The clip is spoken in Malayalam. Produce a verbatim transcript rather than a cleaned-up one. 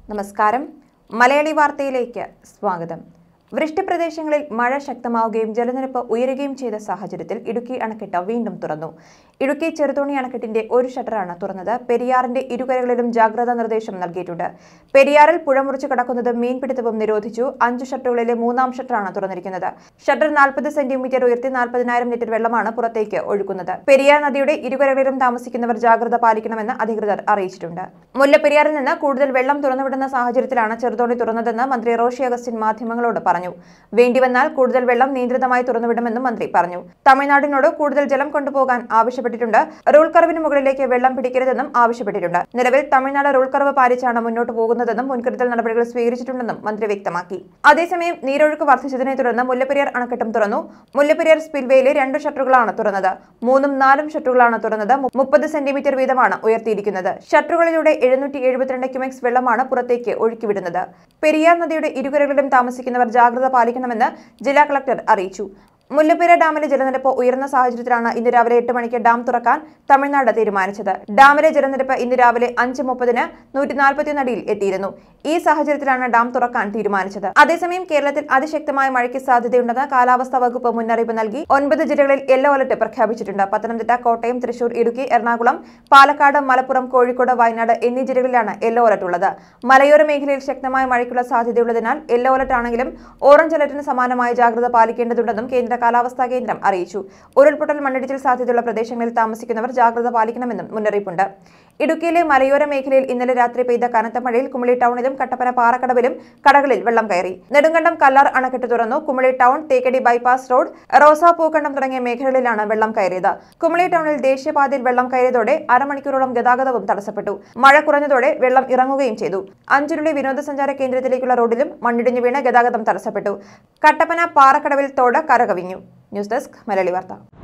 നമസ്കാരം. മലയാളി വാർത്തയിലേക്ക് സ്വാഗതം. വൃഷ്ടിപ്രദേശങ്ങളിൽ മഴ ശക്തമാവുകയും ജലനിരപ്പ് ഉയരുകയും ചെയ്ത സാഹചര്യത്തിൽ ഇടുക്കി അണക്കെട്ട് വീണ്ടും തുറന്നു. ഇടുക്കി ചെറുതോണി അണക്കെട്ടിന്റെ ഒരു ഷട്ടറാണ് തുറന്നത്. പെരിയാറിന്റെ ഇരുകരകളിലും ജാഗ്രതാ നിർദ്ദേശം നൽകിയിട്ടുണ്ട്. പെരിയാറിൽ പുഴ മുറിച്ച് കടക്കുന്നത് മീൻപിടുത്തവും നിരോധിച്ചു. അഞ്ചു ഷട്ടറുകളിലെ മൂന്നാം ഷട്ടറാണ് തുറന്നിരിക്കുന്നത്. ഷട്ടർ നാൽപ്പത് സെന്റിമീറ്റർ ഉയർത്തി നാൽപ്പതിനായിരം ലിറ്റർ വെള്ളമാണ് പുറത്തേക്ക് ഒഴുക്കുന്നത്. പെരിയാർ നദിയുടെ ഇരുകരകളിലും താമസിക്കുന്നവർ ജാഗ്രത പാലിക്കണമെന്ന് അധികൃതർ അറിയിച്ചിട്ടുണ്ട്. മുല്ലപ്പെരിയാറിൽ നിന്ന് കൂടുതൽ വെള്ളം തുറന്നുവിടുന്ന സാഹചര്യത്തിലാണ് ചെറുതോണി തുറന്നതെന്ന് മന്ത്രി റോഷി അഗസ്റ്റിൻ മാധ്യമങ്ങളോട് പറഞ്ഞു. വേണ്ടിവന്നാൽ കൂടുതൽ വെള്ളം നിയന്ത്രിതമായി തുറന്നുവിടുമെന്നും മന്ത്രി പറഞ്ഞു. തമിഴ്നാടിനോട് കൂടുതൽ ജലം കൊണ്ടുപോകാൻ ആവശ്യപ്പെട്ടിട്ടുണ്ട്. റൂൾ കർവിന് മുകളിലേക്ക് വെള്ളം പിടിക്കരുതെന്നും ആവശ്യപ്പെട്ടിട്ടുണ്ട്. നിലവിൽ തമിഴ്നാട് റൂൾ കർവ് പാലിച്ചാണ് മുന്നോട്ട് പോകുന്നതെന്നും മുൻകരുതൽ നടപടികൾ സ്വീകരിച്ചിട്ടുണ്ടെന്നും മന്ത്രി വ്യക്തമാക്കി. അതേസമയം നീരൊഴുക്ക് വർദ്ധിച്ചതിനെ തുടർന്ന് മുല്ലപ്പെരിയാർ അണക്കെട്ടും തുറന്നു. മുല്ലപ്പെരിയാർ സ്പിൽവേയിലെ രണ്ട് ഷട്ടറുകളാണ് തുറന്നത്. മൂന്നും നാലും ഷട്ടറുകളാണ് തുറന്നത്. മുപ്പത് സെന്റിമീറ്റർ വീതമാണ് ഉയർത്തിയിരിക്കുന്നത്. ഷട്ടറുകളിലൂടെ എഴുന്നൂറ്റി എഴുപത്തിരണ്ട് ക്യുമെക്സ് വെള്ളമാണ് പുറത്തേക്ക് ഒഴുക്കിവിടുന്നത്. പെരിയാർ നദിയുടെ ഇരുകരകളിലും താമസിക്കുന്നവർ ജാഗ്രത പാലിക്കണമെന്ന് ജില്ലാ കളക്ടർ അറിയിച്ചു. മുല്ലപ്പെരിയാർ ഡാമിലെ ജലനിരപ്പ് ഉയർന്ന സാഹചര്യത്തിലാണ് ഇന്ന് രാവിലെ എട്ട് മണിക്ക് ഡാം തുറക്കാൻ തമിഴ്നാട് തീരുമാനിച്ചത്. ഡാമിലെ ജലനിരപ്പ് ഇന്ന് രാവിലെ അഞ്ച് മുപ്പതിന് നൂറ്റി നാൽപ്പത്തിയൊന്ന് അടിയിൽ എത്തിയിരുന്നു. ഈ സാഹചര്യത്തിലാണ് ഡാം തുറക്കാൻ തീരുമാനിച്ചത്. അതേസമയം കേരളത്തിൽ അതിശക്തമായ മഴയ്ക്ക് സാധ്യതയുണ്ടെന്ന് കാലാവസ്ഥാ വകുപ്പ് മുന്നറിയിപ്പ് നൽകി. ഒൻപത് ജില്ലകളിൽ യെല്ലോ അലർട്ട് പ്രഖ്യാപിച്ചിട്ടുണ്ട്. പത്തനംതിട്ട, കോട്ടയം, തൃശൂർ, ഇടുക്കി, എറണാകുളം, പാലക്കാട്, മലപ്പുറം, കോഴിക്കോട്, വയനാട് എന്നീ ജില്ലകളിലാണ് യെല്ലോ അലർട്ട് ഉള്ളത്. മലയോര മേഖലയിൽ ശക്തമായ മഴയ്ക്കുള്ള സാധ്യതയുള്ളതിനാൽ യെല്ലോ അലർട്ട് ആണെങ്കിലും ഓറഞ്ച് അലർട്ടിന് സമാനമായ ജാഗ്രത പാലിക്കേണ്ടതുണ്ടെന്നും കേന്ദ്ര കാലാവസ്ഥാ കേന്ദ്രം അറിയിച്ചു. ഉരുൾപൊട്ടൽ, മണ്ണിടിച്ചിൽ സാധ്യതയുള്ള പ്രദേശങ്ങളിൽ താമസിക്കുന്നവർ ജാഗ്രത പാലിക്കണമെന്നും മുന്നറിയിപ്പുണ്ട്. ഇടുക്കിയിലെ മലയോര മേഖലയിൽ ഇന്നലെ രാത്രി പെയ്ത കനത്ത മഴയിൽ കുമളി ടൗണിലും കട്ടപ്പന പാറക്കടവിലും കടകളിൽ വെള്ളം കയറി. നെടുങ്കണ്ടം കല്ലാർ അണക്കെട്ട് തുറന്നു. Kumily town, Thekkady bypass road, Rosappookandam തുടങ്ങിയ മേഖലകളിലാണ് വെള്ളം കയറിയത്. കുമളി ടൗണിൽ ദേശീയപാതയിൽ വെള്ളം കയറിയതോടെ അരമണിക്കൂറോളം ഗതാഗതവും തടസ്സപ്പെട്ടു. മഴ കുറഞ്ഞതോടെ വെള്ളം ഇറങ്ങുകയും ചെയ്തു. അഞ്ചുരുളി വിനോദസഞ്ചാര കേന്ദ്രത്തിലേക്കുള്ള റോഡിലും മണ്ണിടിഞ്ഞു വീണ് ഗതാഗതം തടസ്സപ്പെട്ടു. കട്ടപ്പന പാറക്കടവിൽ തോട് കരകവിഞ്ഞു. ന്യൂസ് ഡെസ്ക് മലയാളി വാർത്ത.